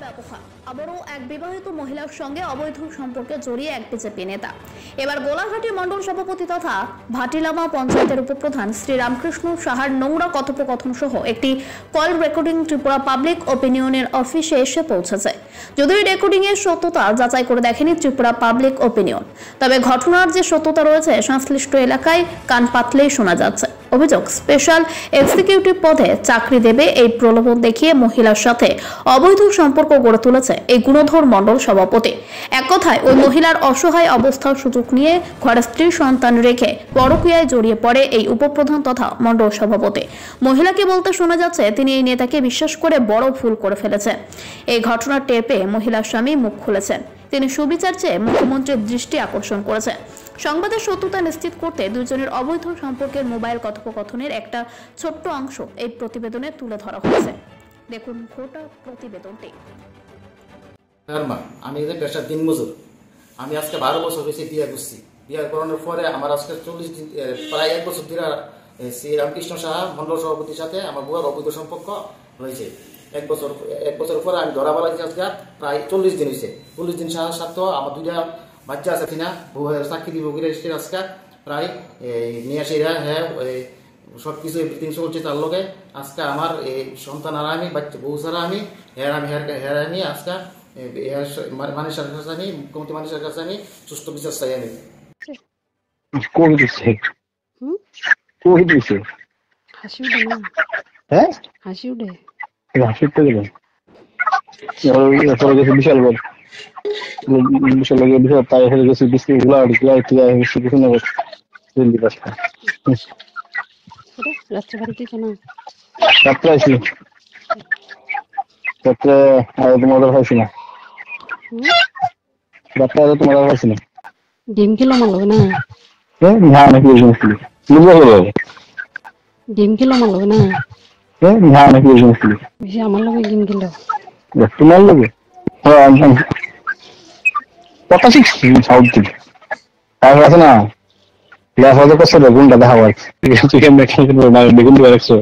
ব্যবহার আবারও এক বিবাহিত মহিলার সঙ্গে অবৈধ সম্পর্কে জড়িয়ে এক বিজেপি নেতা। এবার গোলাঘাটি মণ্ডল সভাপতি তথা ভাটিলামা পঞ্চায়েতের উপপ্রধান শ্রী রামকৃষ্ণ সাহার নোংরা কথোপকথন সহ একটি কল রেকর্ডিং ত্রিপুরা পাবলিক ওপিনিয়নের অফিসে এসে পৌঁছেছে। যদিও রেকর্ডিং এর সত্যতা যাচাই করে দেখেনি ত্রিপুরা পাবলিক ওপিনিয়ন, তবে ঘটনার যে সত্যতা রয়েছে সংশ্লিষ্ট এলাকায় কান পাতলেই শোনা যাচ্ছে। অভিযোগ, স্পেশাল এক্সিকিউটিভ পদে চাকরি দেবে এই প্রলোভন দেখিয়ে মহিলার সাথে অবৈধ সম্পর্ক গড়ে তুলেছে এই গুণধর মণ্ডল সভাপতি। এক কথায় ওই মহিলার অসহায় অবস্থার সুযোগ নিয়ে ঘরে স্ত্রী সন্তান রেখে পরকীয়ায় জড়িয়ে পড়ে এই উপপ্রধান তথা মণ্ডল সভাপতি। মহিলাকে বলতে শোনা যাচ্ছে তিনি এই নেতাকে বিশ্বাস করে বড় ভুল করে ফেলেছেন। এই ঘটনার টের পেয়ে মহিলার স্বামী মুখ খুলেছেন। তিনি সুবিচার চেয়ে মুখ্যমন্ত্রীর দৃষ্টি আকর্ষণ করেছেন। সংবাদের সত্যতা নিশ্চিত করতে দুজনের অবৈধ সম্পর্কের মোবাইল কথোপকথনের একটা ছোট্ট অংশ এই প্রতিবেদনে তুলে ধরা হয়েছে। দেখুন গোটা প্রতিবেদনটি। আমি এদের পেশার দিনমজুর। আমি আজকে 12 বছর হয়েছে বিয়ে করছি। বিয়ে করানোর পরে আমার আজকে 40 দিন, প্রায় 1 বছর ধরে শ্রী রামকৃষ্ণ সাহা মণ্ডল সভাপতির সাথে আমার বুয়ার অবৈধ সম্পর্ক রয়েছে। এক বছর পরে আমি ধরা বলা আজকে প্রায় 40 দিন হয়েছে। 40 দিন সাথে আমার 2টা বাচ্চা আছে কিনা বউ চাকরি দিব বলে আজকে প্রায় নিয়ে আসে। হ্যাঁ, সবকিছু এভরিথিং চলছে তার লগে। আজকে আমার সন্তান আর আমি বাচ্চা বউ ছাড়া আমি আমি আজকে মানুষের কাছে আমি মুখ্যমন্ত্রী মানুষের কাছে আমি সুস্থ বিচার চাই। আমি বিশাল তাই হয়ে গেছে বিস্কুট গুলা তোমাদের হয়েছি না, তোমাদের হয়েছি না ডিম কিলো মারলো না, হ্যাঁ নাকি ডিম কিলো মারলো না, হ্যাঁ নাকি আমার লগে ডিম কিলো তোমার লগে কথা শিখছি সাউথ থেকে তারপর আছে না গ্লাস হাজার করছে বেগুনটা দেখা হয় চিকেন বেগুন দিয়ে রাখছো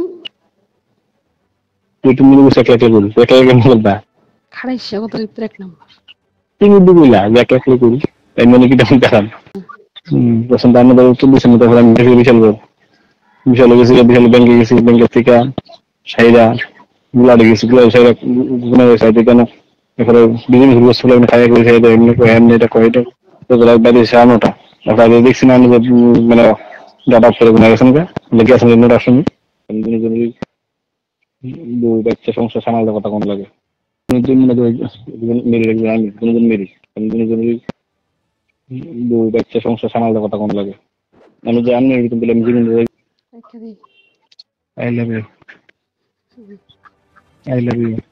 তুমি একলা করি বলবা খাড়াইছে কত এক নম্বর তুমি বুঝলা যে একলা করি তাই মনে কি তখন দেখান পছন্দ আমাদের উত্তর দিচ্ছেন তখন আমি বিশাল গেছি বিশাল ব্যাংকে গেছি, ব্যাংকের থেকে সাইরা গুলাড়ে গেছি, সাইরা গুনা সাইডে কেন এখানে বিভিন্ন বস্তু খাই করে খাই দেয় এমনি এটা কয় এটা বাইরে সারানোটা বাইরে দেখছি না মানে দাদা করে গুনা গেছেন লেগে আসেন নোট আসেন বউ বাচ্চা সংসার সামালতে কথা কম লাগে মেরি রাখবে আমি কোনদিন মেরি বউ বাচ্চা সংসার সামালতে কথা কম লাগে আমি যে আমি এরকম বলে আমি জীবন I love you.